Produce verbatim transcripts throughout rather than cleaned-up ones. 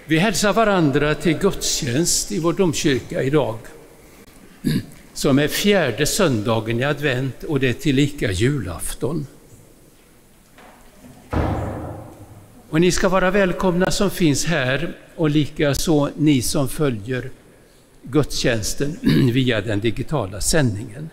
Vi hälsar varandra till gudstjänst i vår domkyrka idag, som är fjärde söndagen i advent och det är tillika julafton. Och ni ska vara välkomna som finns här och likaså ni som följer gudstjänsten via den digitala sändningen.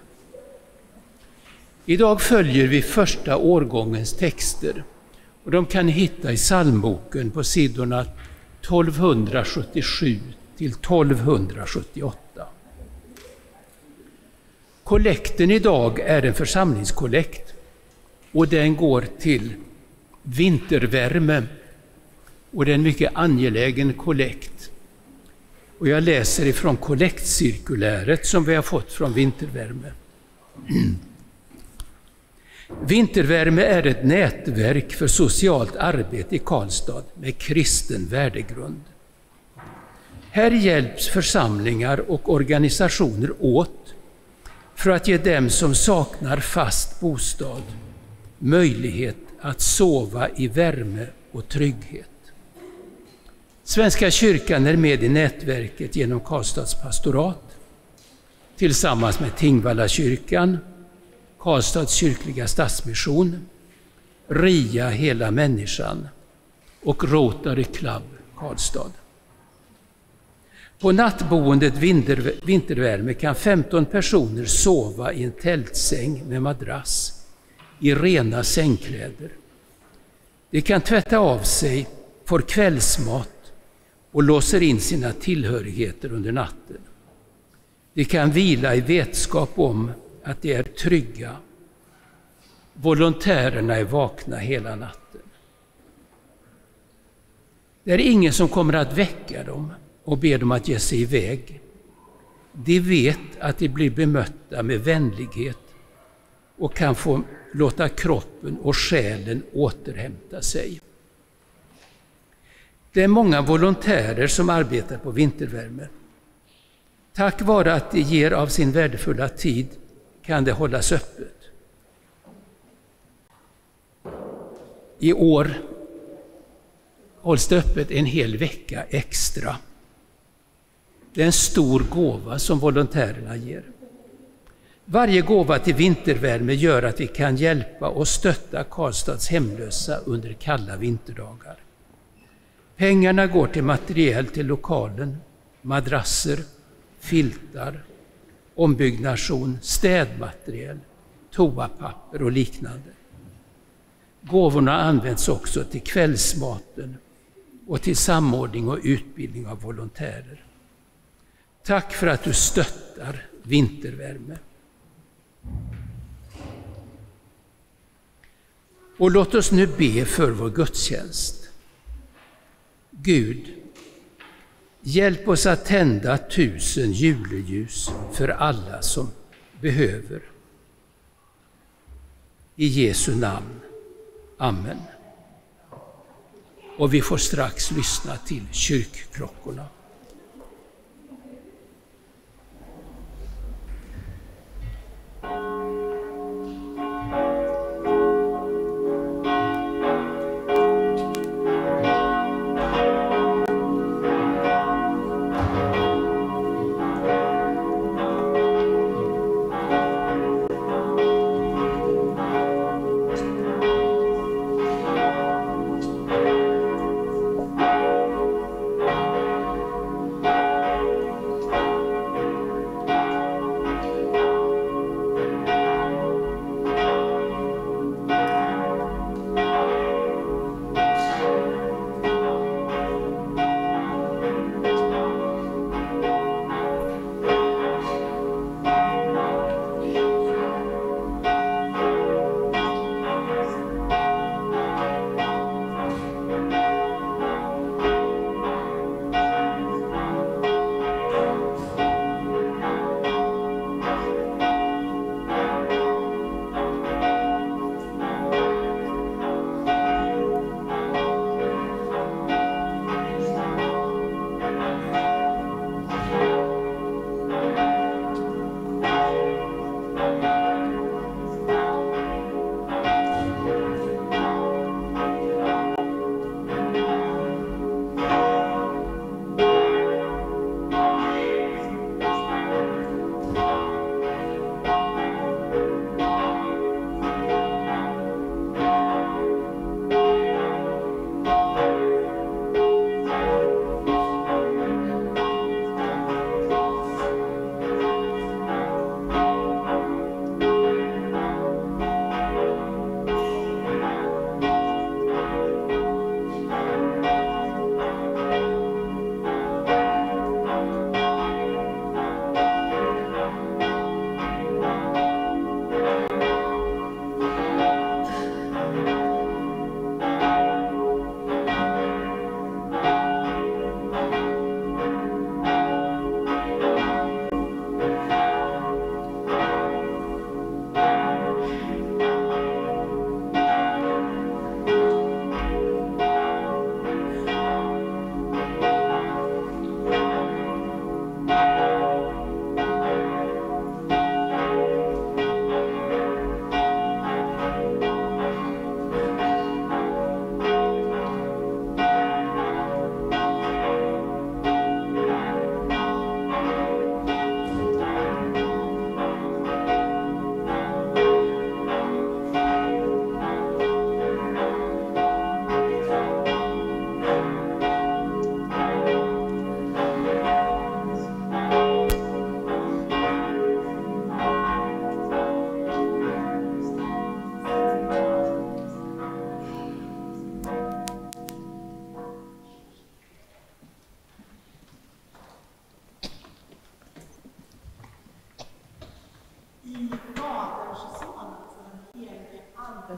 Idag följer vi första årgångens texter och de kan ni hitta i psalmboken på sidorna tolvhundrasjuttiosju till tolvhundrasjuttioåtta. Kollekten idag är en församlingskollekt och den går till vintervärme och det är en mycket angelägen kollekt. Och jag läser ifrån kollektcirkuläret som vi har fått från vintervärme. Vintervärme är ett nätverk för socialt arbete i Karlstad med kristen värdegrund. Här hjälps församlingar och organisationer åt för att ge dem som saknar fast bostad möjlighet att sova i värme och trygghet. Svenska kyrkan är med i nätverket genom Karlstads pastorat tillsammans med Tingvalla kyrkan, Karlstads kyrkliga stadsmission, RIA Hela människan och Rotary Club Karlstad. På nattboendet vinter, vintervärme kan femton personer sova i en tältsäng med madrass i rena sängkläder. De kan tvätta av sig, får kvällsmat och låser in sina tillhörigheter under natten. De kan vila i vetskap om att de är trygga. Volontärerna är vakna hela natten. Det är ingen som kommer att väcka dem och be dem att ge sig iväg. De vet att de blir bemötta med vänlighet och kan få låta kroppen och själen återhämta sig. Det är många volontärer som arbetar på vintervärme. Tack vare att de ger av sin värdefulla tid kan det hållas öppet. I år hålls det öppet en hel vecka extra. Det är en stor gåva som volontärerna ger. Varje gåva till vintervärme gör att vi kan hjälpa och stötta Karlstads hemlösa under kalla vinterdagar. Pengarna går till materiell till lokalen, madrasser, filtar, ombyggnation, städmateriel, toapapper och liknande. Gåvorna används också till kvällsmaten och till samordning och utbildning av volontärer. Tack för att du stöttar vintervärme. Och låt oss nu be för vår gudstjänst. Gud, hjälp oss att tända tusen juleljus för alla som behöver. I Jesu namn. Amen. Och vi får strax lyssna till kyrkklockorna.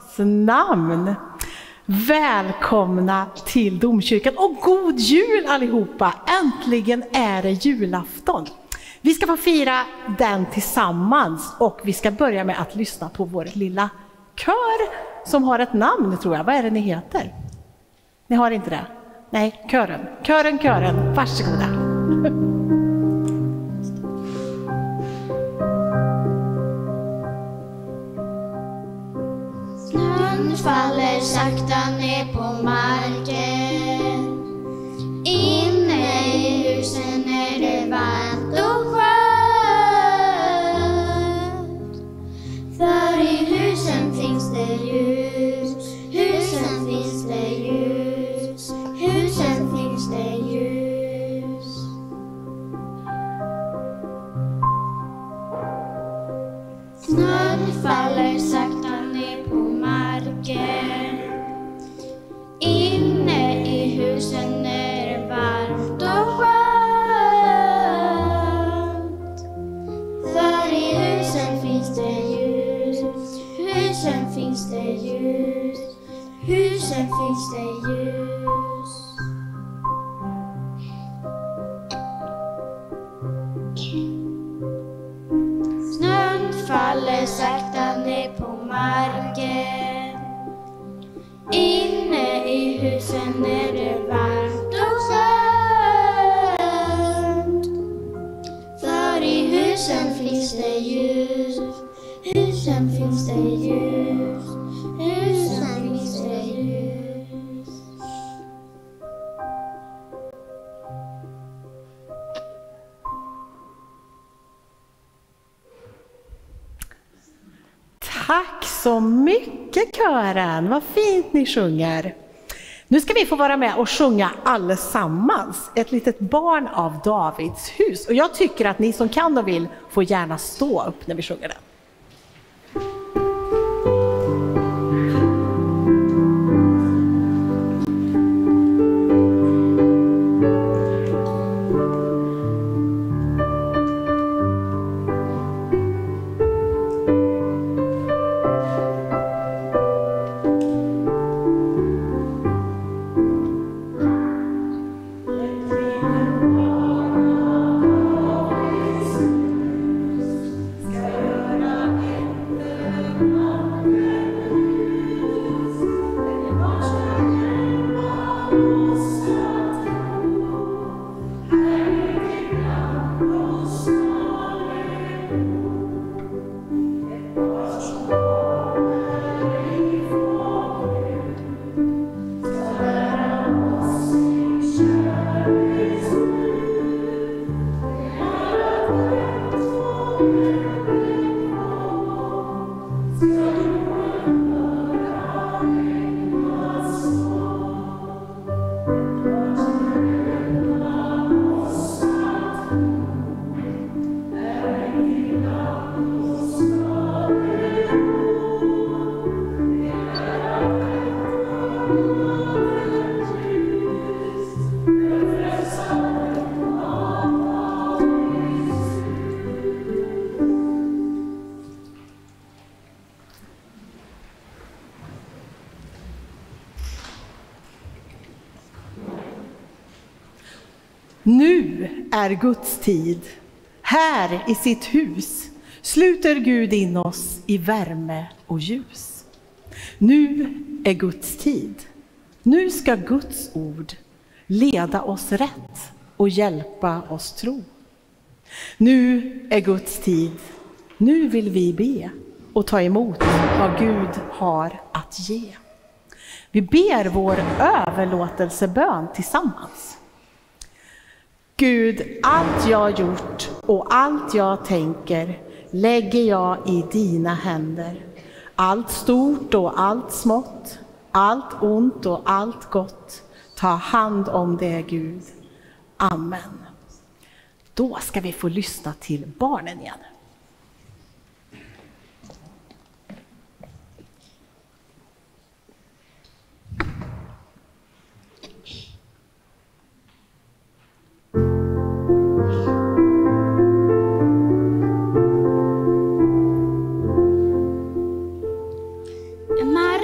Jesus namn. Välkomna till domkyrkan och god jul allihopa! Äntligen är det julafton. Vi ska få fira den tillsammans och vi ska börja med att lyssna på vår lilla kör som har ett namn, tror jag. Vad är det ni heter? Ni har inte det? Nej, kören. Kören, kören. Varsågoda. Snön faller sakta ner på marken. Inne i husen är det varmt och skönt. För i husen finns det ljus. Husen finns det ljus. Husen finns det ljus. Snön faller sakta ner på marken. Inne i husen är det varmt och skönt. För i husen finns det ljus. Husen finns det ljus. Husen finns det ljus. Snön faller sakta ner på marken. Inne i husen är det varmt och skönt. För i husen finns det ljus. Husen finns det ljus. Husen finns det ljus. Tack så mycket kören, vad fint ni sjunger. Nu ska vi få vara med och sjunga allesammans ett litet barn av Davids hus. Och jag tycker att ni som kan och vill får gärna stå upp när vi sjunger den. Nu är Guds tid. Här i sitt hus sluter Gud in oss i värme och ljus. Nu är Guds tid. Nu ska Guds ord leda oss rätt och hjälpa oss tro. Nu är Guds tid. Nu vill vi be och ta emot vad Gud har att ge. Vi ber vår överlåtelsebön tillsammans. Gud, allt jag gjort och allt jag tänker lägger jag i dina händer. Allt stort och allt smått, allt ont och allt gott. Ta hand om det, Gud. Amen. Då ska vi få lyssna till barnen igen. Mar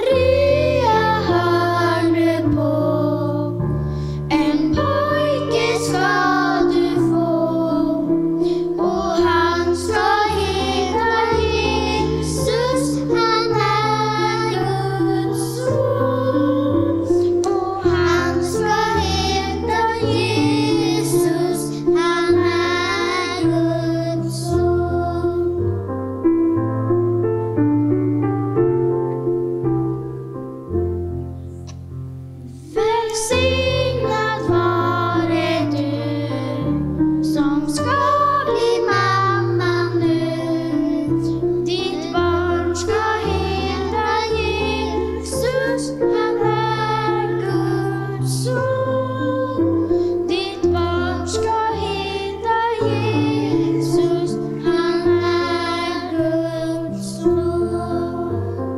bli mamma nu. Ditt barn ska heta Jesus, han är Guds son. Ditt barn ska heta Jesus, han är Guds son.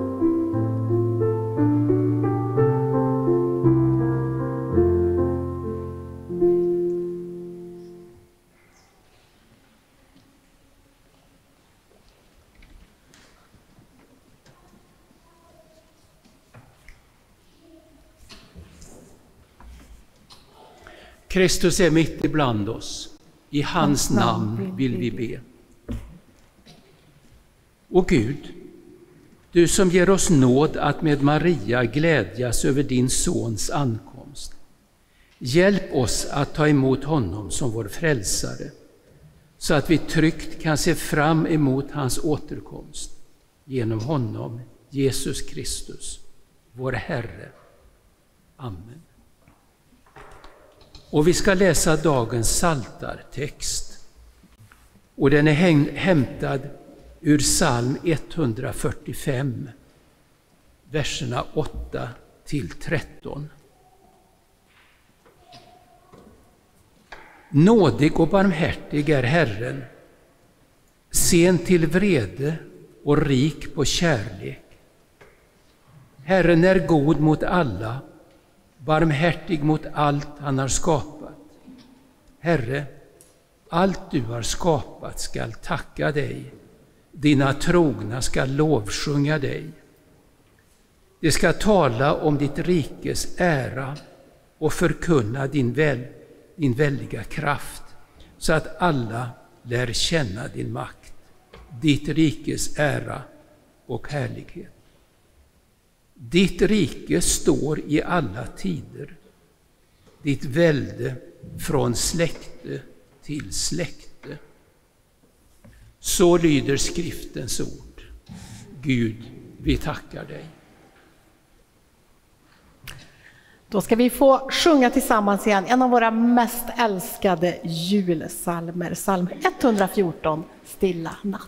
Kristus är mitt ibland oss. I hans namn vill vi be. Och Gud, du som ger oss nåd att med Maria glädjas över din sons ankomst. Hjälp oss att ta emot honom som vår frälsare, så att vi tryggt kan se fram emot hans återkomst genom honom, Jesus Kristus, vår Herre. Amen. Och vi ska läsa dagens psaltartext. Och den är hämtad ur psalm etthundrafyrtiofem, verserna åtta till tretton. Nådig och barmhärtig är Herren, sen till vrede och rik på kärlek. Herren är god mot alla, barmhärtig mot allt han har skapat. Herre, allt du har skapat skall tacka dig, dina trogna skall lovsjunga dig. De ska tala om ditt rikes ära och förkunna din, väl, din väldiga kraft, så att alla lär känna din makt, ditt rikes ära och härlighet. Ditt rike står i alla tider, ditt välde från släkte till släkte. Så lyder skriftens ord. Gud, vi tackar dig. Då ska vi få sjunga tillsammans igen en av våra mest älskade julsalmer, psalm etthundrafjorton, Stilla natt.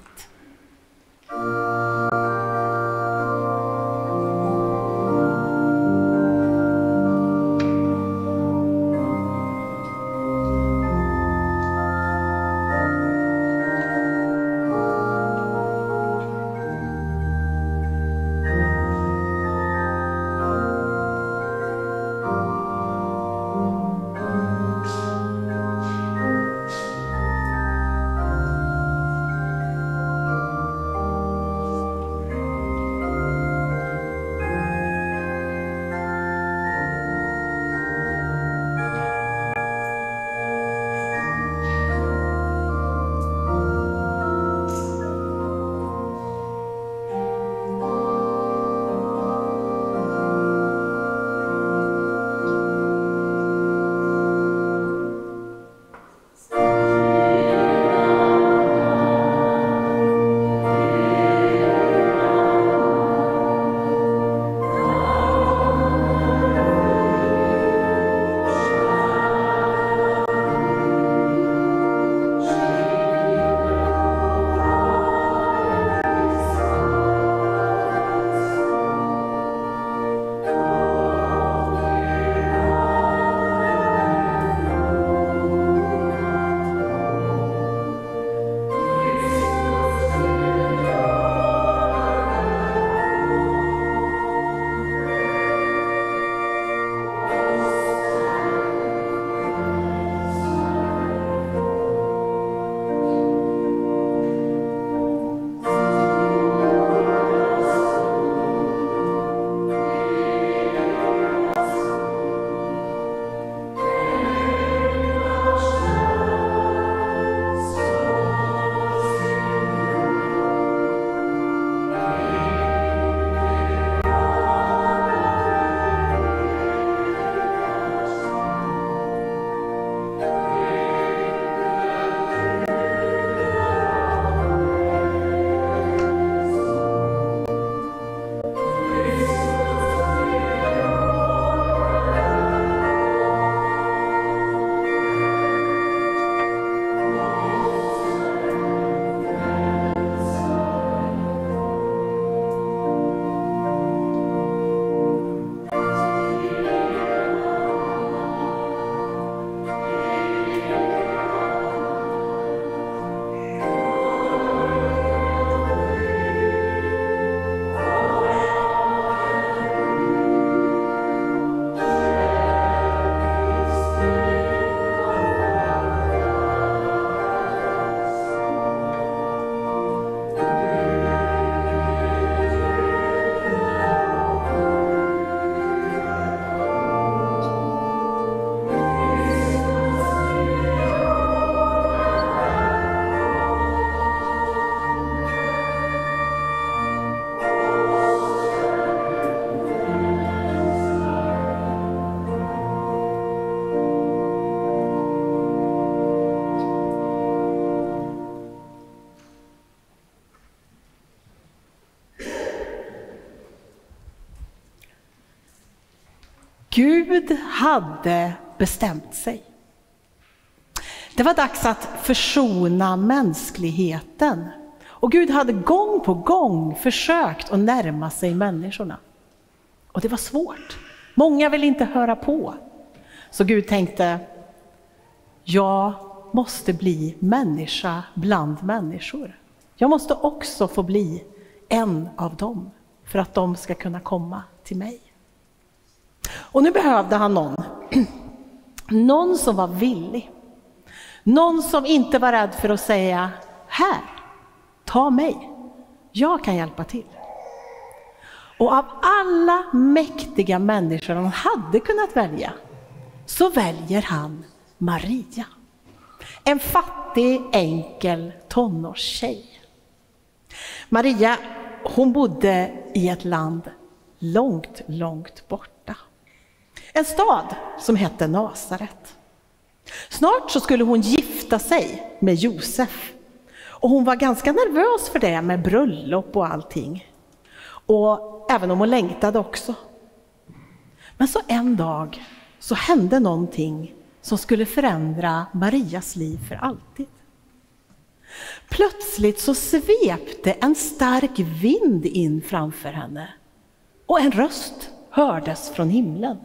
Gud hade bestämt sig. Det var dags att försona mänskligheten. Och Gud hade gång på gång försökt att närma sig människorna. Och det var svårt. Många vill inte höra på. Så Gud tänkte, jag måste bli människa bland människor. Jag måste också få bli en av dem för att de ska kunna komma till mig. Och nu behövde han någon. Någon som var villig. Någon som inte var rädd för att säga, här, ta mig. Jag kan hjälpa till. Och av alla mäktiga människor han hade kunnat välja, så väljer han Maria. En fattig, enkel tonårstjej. Maria, hon bodde i ett land långt, långt borta. En stad som hette Nasaret. Snart så skulle hon gifta sig med Josef. Och hon var ganska nervös för det med bröllop och allting. Och även om hon längtade också. Men så en dag så hände någonting som skulle förändra Marias liv för alltid. Plötsligt så svepte en stark vind in framför henne. Och en röst hördes från himlen.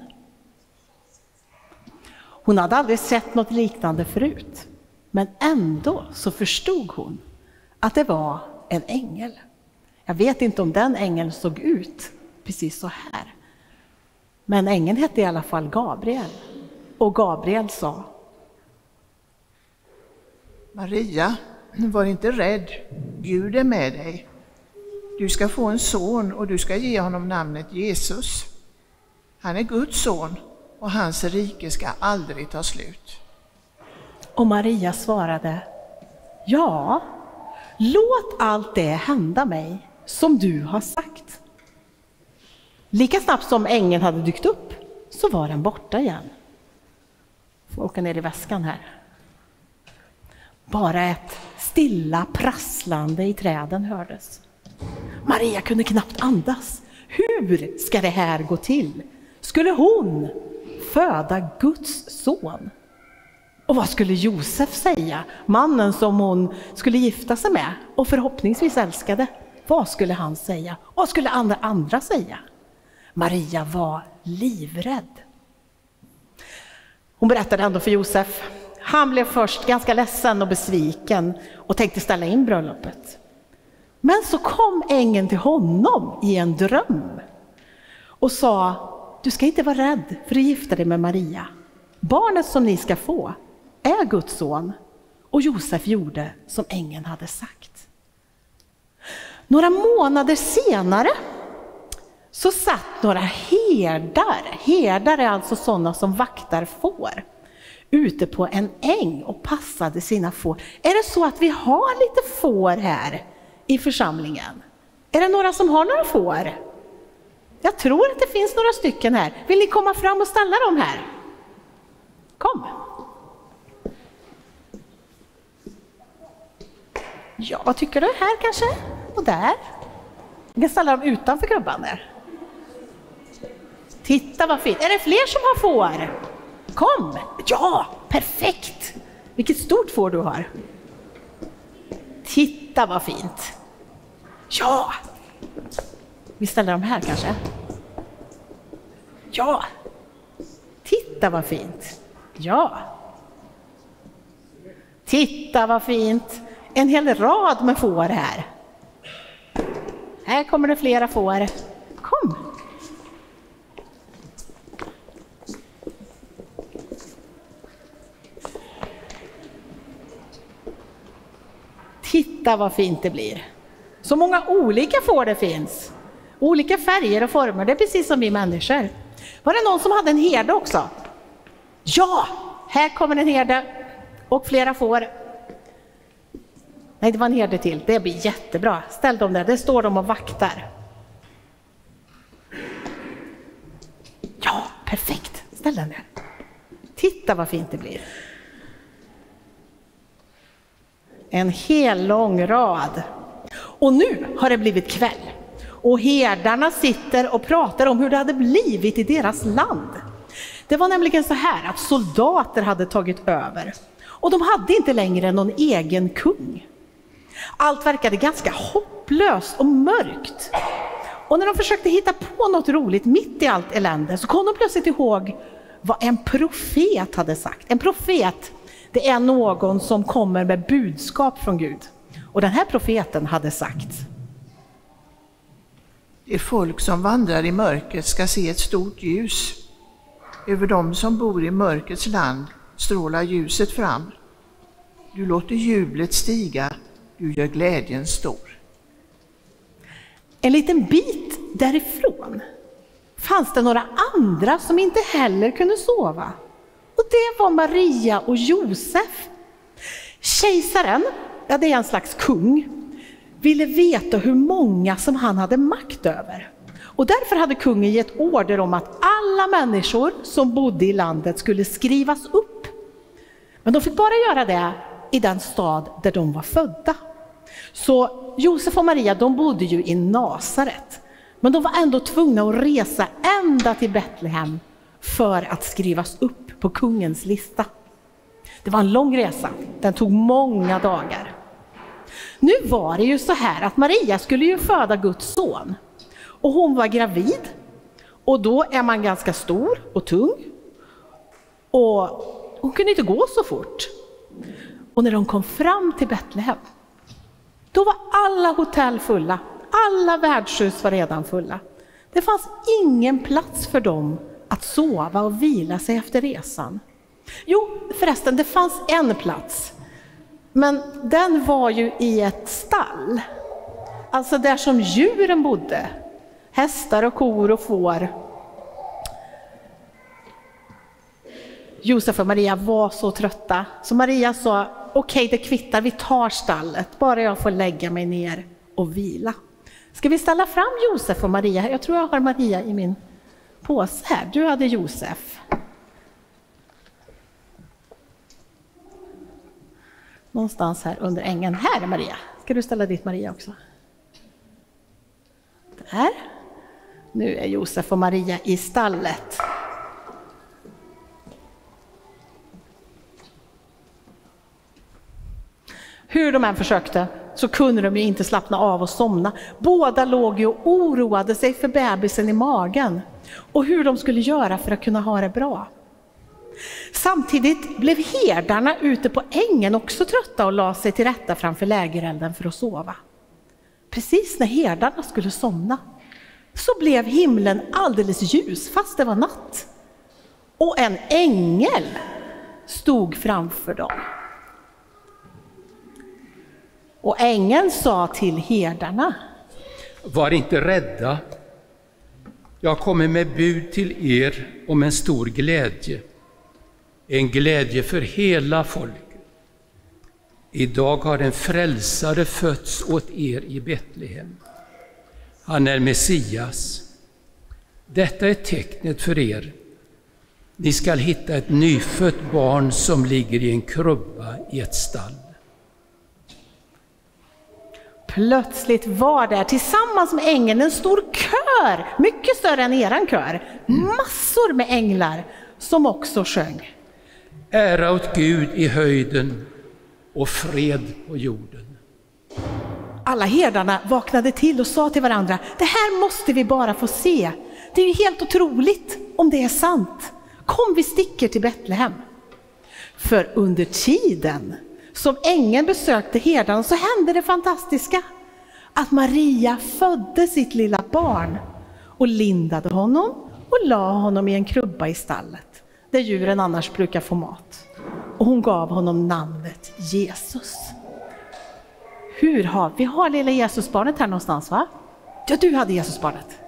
Hon hade aldrig sett något liknande förut. Men ändå så förstod hon att det var en ängel. Jag vet inte om den ängeln såg ut precis så här. Men ängeln hette i alla fall Gabriel. Och Gabriel sa: Maria, var inte rädd. Gud är med dig. Du ska få en son och du ska ge honom namnet Jesus. Han är Guds son och hans rike ska aldrig ta slut. Och Maria svarade: ja, låt allt det hända mig som du har sagt. Lika snabbt som ängeln hade dykt upp så var den borta igen. Får åka ner i väskan här. Bara ett stilla prasslande i träden hördes. Maria kunde knappt andas. Hur ska det här gå till? Skulle hon föda Guds son? Och vad skulle Josef säga? Mannen som hon skulle gifta sig med och förhoppningsvis älskade. Vad skulle han säga? Vad skulle andra, andra säga? Maria var livrädd. Hon berättade ändå för Josef. Han blev först ganska ledsen och besviken och tänkte ställa in bröllopet. Men så kom ängeln till honom i en dröm och sa: du ska inte vara rädd för att gifta dig med Maria. Barnet som ni ska få är Guds son. Och Josef gjorde som ängeln hade sagt. Några månader senare så satt några herdar, herdar är alltså sådana som vaktar får, ute på en äng och passade sina får. Är det så att vi har lite får här i församlingen? Är det några som har några får? Jag tror att det finns några stycken här. Vill ni komma fram och ställa dem här? Kom. Ja, vad tycker du? Här kanske? Och där? Jag kan ställa dem utanför krubban där. Titta vad fint. Är det fler som har får? Kom! Ja, perfekt! Vilket stort får du har. Titta vad fint. Ja! Vi ställer dem här kanske. Ja! Titta vad fint. Ja! Titta vad fint. En hel rad med får här. Här kommer det flera får. Kom! Titta vad fint det blir. Så många olika får det finns. Olika färger och former. Det är precis som vi människor. Var det någon som hade en herde också? Ja! Här kommer en herde. Och flera får. Nej, det var en herde till. Det blir jättebra. Ställ dem där. Det står de och vaktar. Ja, perfekt. Ställ den där. Titta vad fint det blir. En hel lång rad. Och nu har det blivit kväll. Och herdarna sitter och pratar om hur det hade blivit i deras land. Det var nämligen så här att soldater hade tagit över och de hade inte längre någon egen kung. Allt verkade ganska hopplöst och mörkt. Och när de försökte hitta på något roligt mitt i allt elände så kom de plötsligt ihåg vad en profet hade sagt. En profet, det är någon som kommer med budskap från Gud. Och den här profeten hade sagt: det folk som vandrar i mörkret ska se ett stort ljus. Över dem som bor i mörkrets land strålar ljuset fram. Du låter jublet stiga, du gör glädjen stor. En liten bit därifrån fanns det några andra som inte heller kunde sova. Och det var Maria och Josef. Kejsaren, ja det är en slags kung, ville veta hur många som han hade makt över. Och därför hade kungen gett order om att alla människor som bodde i landet skulle skrivas upp. Men de fick bara göra det i den stad där de var födda. Så Josef och Maria, de bodde ju i Nasaret. Men de var ändå tvungna att resa ända till Betlehem för att skrivas upp på kungens lista. Det var en lång resa, den tog många dagar. Nu var det ju så här att Maria skulle ju föda Guds son. Och hon var gravid. Och då är man ganska stor och tung. Och hon kunde inte gå så fort. Och när de kom fram till Betlehem, då var alla hotell fulla. Alla värdshus var redan fulla. Det fanns ingen plats för dem att sova och vila sig efter resan. Jo, förresten, det fanns en plats. Men den var ju i ett stall. Alltså där som djuren bodde. Hästar och kor och får. Josef och Maria var så trötta. Så Maria sa, okej okay, det kvittar, vi tar stallet. Bara jag får lägga mig ner och vila. Ska vi ställa fram Josef och Maria? Jag tror jag har Maria i min påse här. Du hade Josef. Någonstans här under ängen. Här är Maria. Ska du ställa dit Maria också? Där. Nu är Josef och Maria i stallet. Hur de än försökte så kunde de ju inte slappna av och somna. Båda låg ju och oroade sig för bebisen i magen. Och hur de skulle göra för att kunna ha det bra. Samtidigt blev herdarna ute på ängen också trötta och la sig till rätta framför lägerelden för att sova. Precis när herdarna skulle somna så blev himlen alldeles ljus fast det var natt. Och en ängel stod framför dem. Och ängeln sa till herdarna: var inte rädda. Jag kommer med bud till er om en stor glädje. En glädje för hela folket. Idag har en frälsare fötts åt er i Betlehem. Han är Messias. Detta är tecknet för er. Ni skall hitta ett nyfött barn som ligger i en krubba i ett stall. Plötsligt var där tillsammans med ängeln en stor kör, mycket större än eran kör. Massor med änglar som också sjöng. Ära åt Gud i höjden och fred på jorden. Alla herdarna vaknade till och sa till varandra: det här måste vi bara få se. Det är ju helt otroligt om det är sant. Kom, vi sticker till Betlehem. För under tiden som ängeln besökte herdarna så hände det fantastiska. Att Maria födde sitt lilla barn och lindade honom och la honom i en krubba i stallet. Där djuren annars brukar få mat. Och hon gav honom namnet Jesus. Hur har vi har lilla Jesusbarnet här någonstans, va? Ja, du hade Jesusbarnet.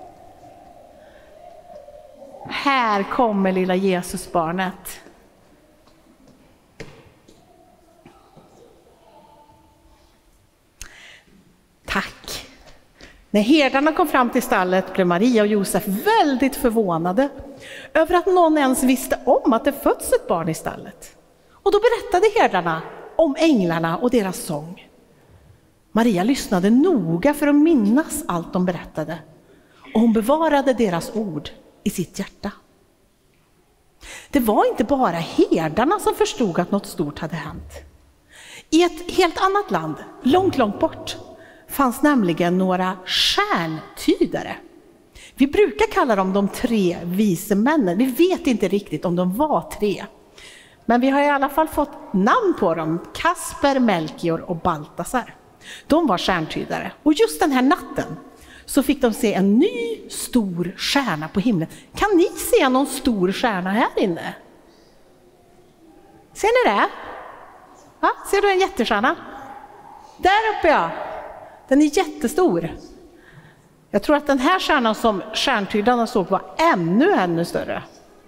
Här kommer lilla Jesusbarnet. Tack. När herdarna kom fram till stallet blev Maria och Josef väldigt förvånade över att någon ens visste om att det fötts ett barn i stallet. Och då berättade herdarna om änglarna och deras sång. Maria lyssnade noga för att minnas allt de berättade, och hon bevarade deras ord i sitt hjärta. Det var inte bara herdarna som förstod att något stort hade hänt. I ett helt annat land, långt, långt bort, fanns nämligen några stjärntydare. Vi brukar kalla dem de tre vise männen. Vi vet inte riktigt om de var tre. Men vi har i alla fall fått namn på dem. Kasper, Melchior och Baltasar. De var stjärntydare. Och just den här natten så fick de se en ny stor stjärna på himlen. Kan ni se någon stor stjärna här inne? Ser ni det? Ja, ser du en jättestjärna? Där uppe, ja. Den är jättestor. Jag tror att den här stjärnan som stjärntydarna såg var ännu, ännu större.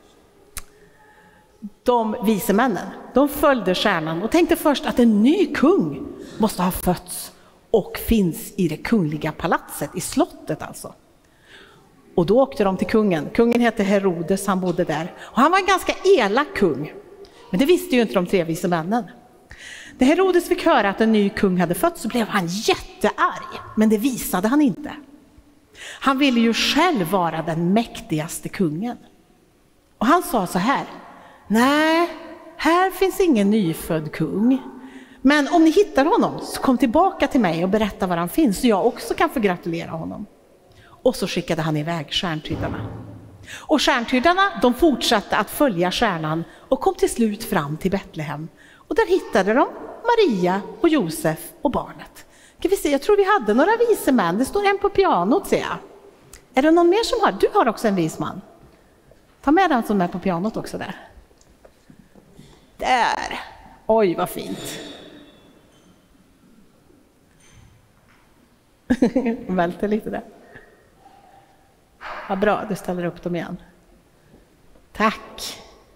De vise männen, de följde stjärnan och tänkte först att en ny kung måste ha fötts och finns i det kungliga palatset, i slottet alltså. Och då åkte de till kungen. Kungen hette Herodes, han bodde där. Och han var en ganska elak kung. Men det visste ju inte de tre vise männen. När Herodes fick höra att en ny kung hade fötts så blev han jättearg. Men det visade han inte. Han ville ju själv vara den mäktigaste kungen. Och han sa så här: nej, här finns ingen nyfödd kung. Men om ni hittar honom så kom tillbaka till mig och berätta var han finns så jag också kan få gratulera honom. Och så skickade han iväg stjärntydarna. Och stjärntydarna, de fortsatte att följa stjärnan och kom till slut fram till Betlehem. Och där hittade de Maria och Josef och barnet. Kan vi se, jag tror vi hade några vise män. Det står en på pianot, ser jag. Är det någon mer som har? Du har också en vis man. Ta med den som är på pianot också där. Där. Oj, vad fint. Välter lite där. Vad bra, du ställer upp dem igen. Tack.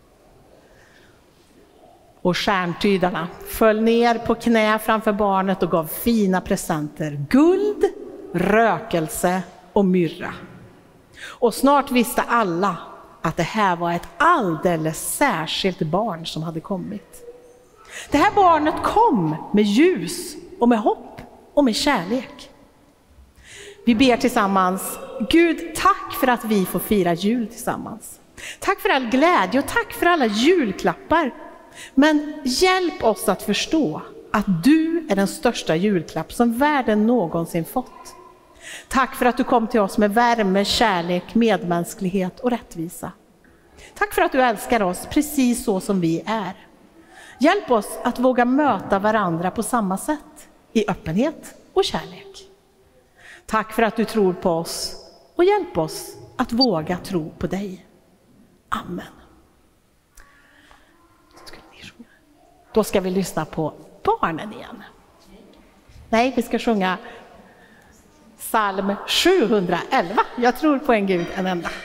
Och stjärntydarna föll ner på knä framför barnet och gav fina presenter. Guld, rökelse och myrra. Och snart visste alla att det här var ett alldeles särskilt barn som hade kommit. Det här barnet kom med ljus och med hopp och med kärlek. Vi ber tillsammans: Gud, tack för att vi får fira jul tillsammans. Tack för all glädje och tack för alla julklappar. Men hjälp oss att förstå att du är den största julklapp som världen någonsin fått. Tack för att du kom till oss med värme, kärlek, medmänsklighet och rättvisa. Tack för att du älskar oss precis så som vi är. Hjälp oss att våga möta varandra på samma sätt, i öppenhet och kärlek. Tack för att du tror på oss och hjälp oss att våga tro på dig. Amen. Då ska vi lyssna på barnen igen. Nej, vi ska sjunga psalm sjuhundraelva. Jag tror på en Gud, en enda.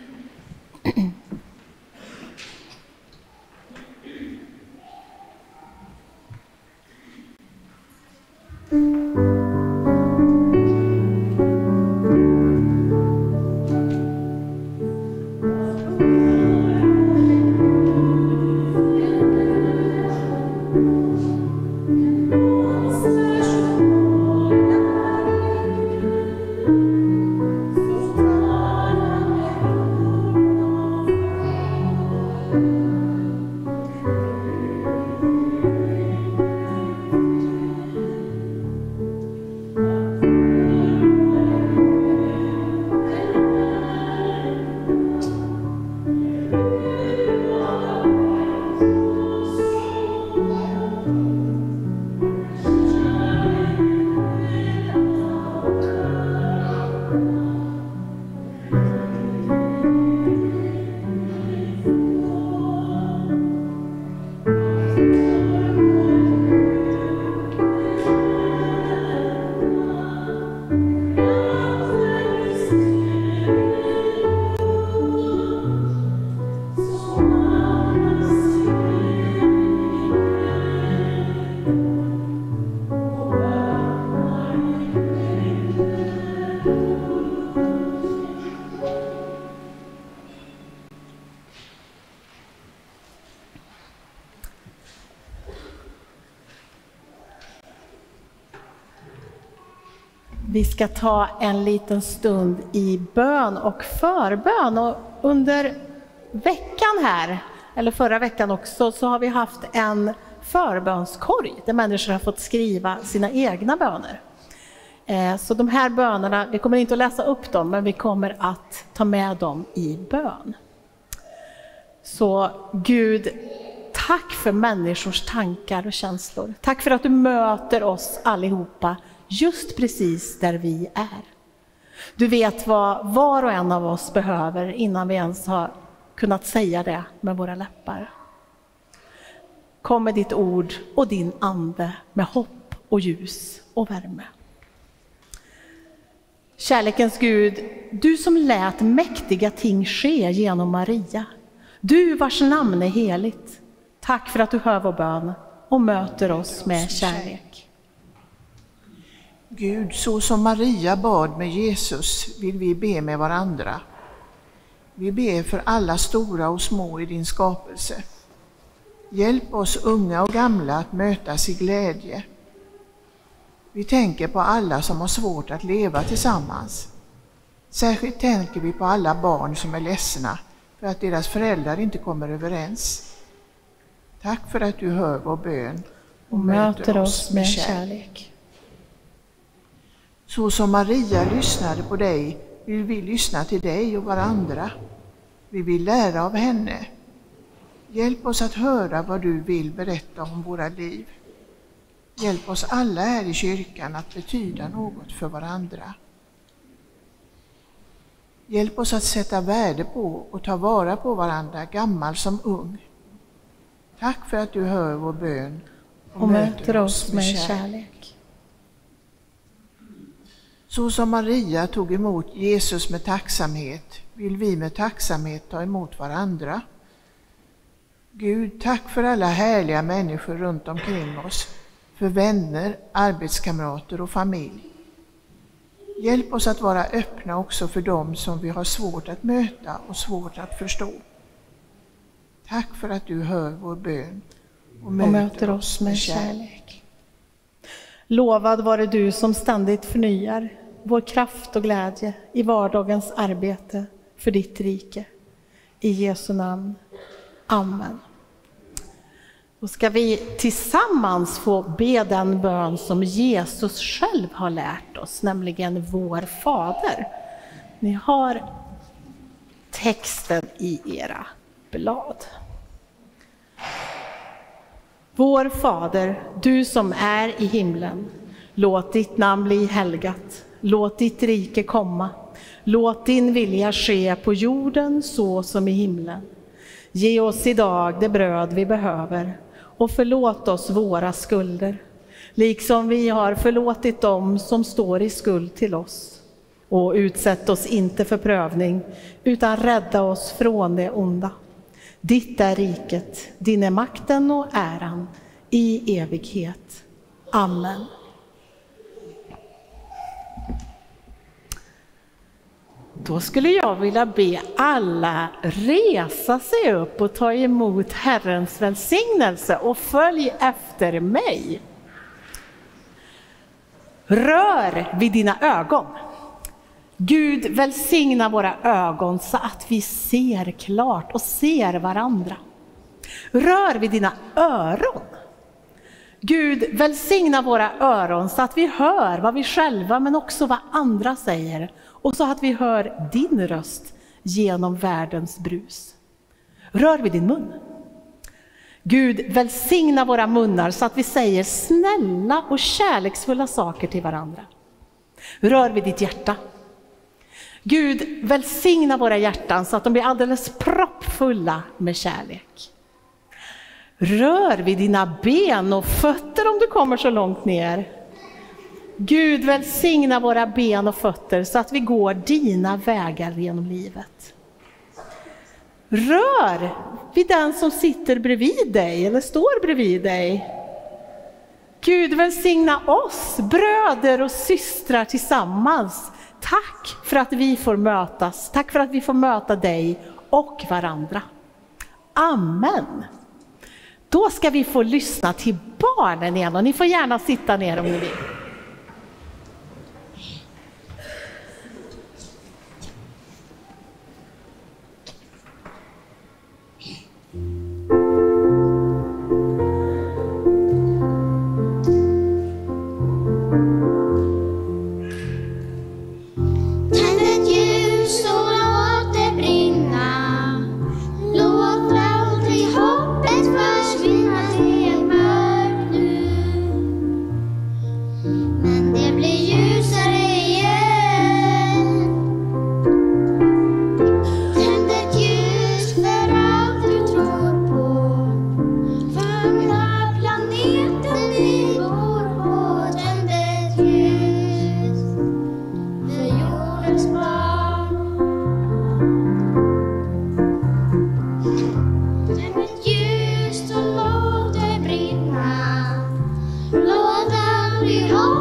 Vi ska ta en liten stund i bön och förbön. Och under veckan här, eller förra veckan också, så har vi haft en förbönskorg där människor har fått skriva sina egna böner. Så de här bönerna, vi kommer inte att läsa upp dem, men vi kommer att ta med dem i bön. Så Gud, tack för människors tankar och känslor. Tack för att du möter oss allihopa just precis där vi är. Du vet vad var och en av oss behöver innan vi ens har kunnat säga det med våra läppar. Kom med ditt ord och din ande med hopp och ljus och värme. Kärlekens Gud, du som lät mäktiga ting ske genom Maria. Du vars namn är heligt. Tack för att du hör vår bön och möter oss med kärlek. Gud, så som Maria bad med Jesus vill vi be med varandra. Vi ber för alla stora och små i din skapelse. Hjälp oss unga och gamla att mötas i glädje. Vi tänker på alla som har svårt att leva tillsammans. Särskilt tänker vi på alla barn som är ledsna för att deras föräldrar inte kommer överens. Tack för att du hör vår bön och möter oss med kärlek. Så som Maria lyssnade på dig vill vi lyssna till dig och varandra. Vi vill lära av henne. Hjälp oss att höra vad du vill berätta om våra liv. Hjälp oss alla här i kyrkan att betyda något för varandra. Hjälp oss att sätta värde på och ta vara på varandra, gammal som ung. Tack för att du hör vår bön och, och möter oss med kärlek. kärlek. Så som Maria tog emot Jesus med tacksamhet vill vi med tacksamhet ta emot varandra. Gud, tack för alla härliga människor runt omkring oss, för vänner, arbetskamrater och familj. Hjälp oss att vara öppna också för dem som vi har svårt att möta och svårt att förstå. Tack för att du hör vår bön och möter, och möter oss med kärlek. kärlek. Lovad vare du som ständigt förnyar vår kraft och glädje i vardagens arbete för ditt rike. I Jesu namn. Amen. Då ska vi tillsammans få be den bön som Jesus själv har lärt oss, nämligen vår Fader. Ni har texten i era blad. Vår Fader, du som är i himlen, låt ditt namn bli helgat. Låt ditt rike komma. Låt din vilja ske på jorden så som i himlen. Ge oss idag det bröd vi behöver och förlåt oss våra skulder, liksom vi har förlåtit dem som står i skuld till oss. Och utsätt oss inte för prövning, utan rädda oss från det onda. Ditt är riket, din är makten och äran i evighet. Amen. Då skulle jag vilja be alla resa sig upp och ta emot Herrens välsignelse och följ efter mig. Rör vid dina ögon. Gud välsigna våra ögon så att vi ser klart och ser varandra. Rör vid dina öron. Gud välsigna våra öron så att vi hör vad vi själva men också vad andra säger. Och så att vi hör din röst genom världens brus. Rör vid din mun. Gud välsigna våra munnar så att vi säger snälla och kärleksfulla saker till varandra. Rör vid ditt hjärta. Gud välsigna våra hjärtan så att de blir alldeles proppfulla med kärlek. Rör vid dina ben och fötter om du kommer så långt ner. Gud välsigna våra ben och fötter så att vi går dina vägar genom livet. Rör vid den som sitter bredvid dig eller står bredvid dig. Gud välsigna oss, bröder och systrar tillsammans. Tack för att vi får mötas. Tack för att vi får möta dig och varandra. Amen. Då ska vi få lyssna till barnen igen och ni får gärna sitta ner om ni vill.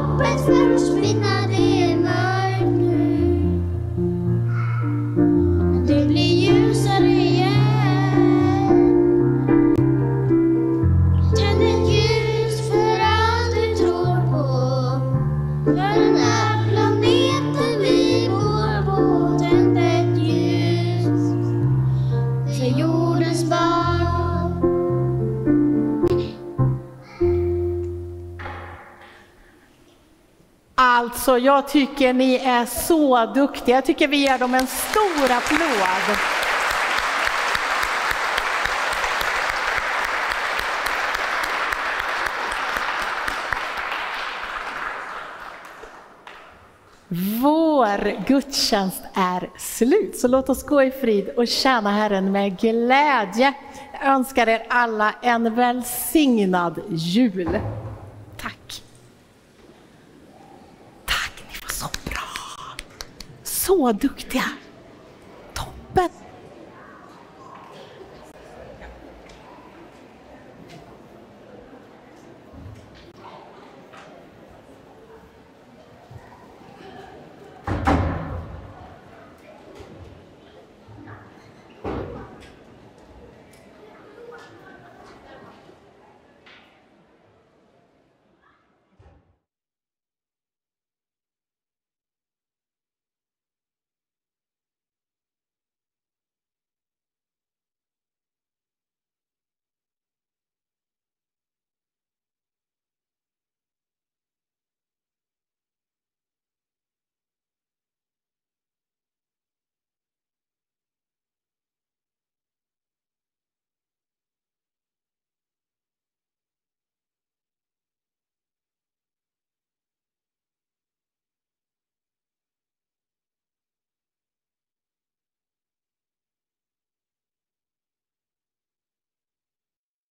hoppet försvinna, det är mörkt nu. Men det blir ljusare igen. Tänd ett ljus för allt du tror på. För den här planeten vi bor på. Tänd ett ljus för jordens barn. Alltså, jag tycker ni är så duktiga. Jag tycker vi ger dem en stor applåd. Vår gudstjänst är slut, så låt oss gå i frid och tjäna Herren med glädje. Jag önskar er alla en välsignad jul. Tack. Tack, ni var så bra. Så duktiga.